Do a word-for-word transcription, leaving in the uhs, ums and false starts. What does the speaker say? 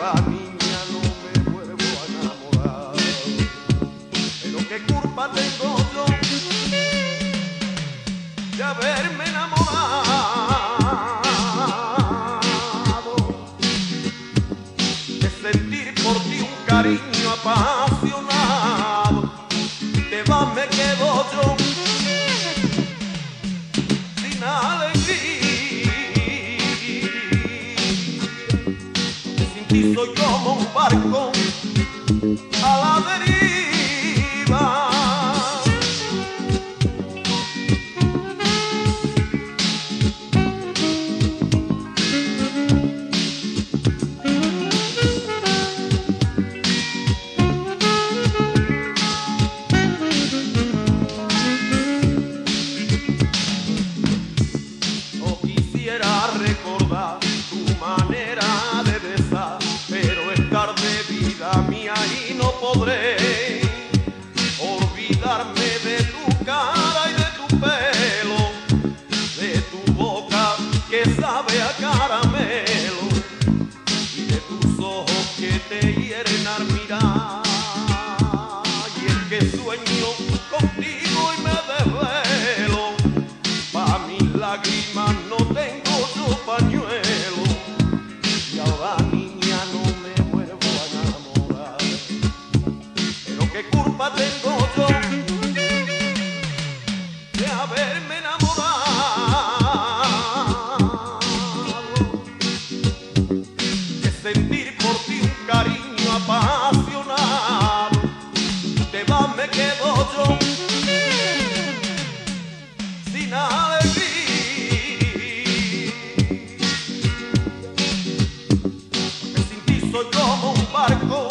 ahora niña no me vuelvo a enamorar. Pero qué culpa tengo yo de haberme enamorado, de sentir por ti un cariño apasionado. Te vas me quedo yo sin alegría. Sin ti soy como un barco a la deriva. Recordar tu manera de besar, pero es tarde, vida mía, y no podré olvidarme de tu cara y de tu pelo, de tu boca que sabe a caramelo y de tus ojos que te hieren al mirar. Y es que sueño contigo y me desvelo, pa' mis lágrimas no tengo pañuelo, y ahora niña no me vuelvo a enamorar. Pero qué culpa tengo yo de haberme enamorado, de sentir por ti un cariño apasionado. Te vas me quedo yo sin alegría. Soy como un barco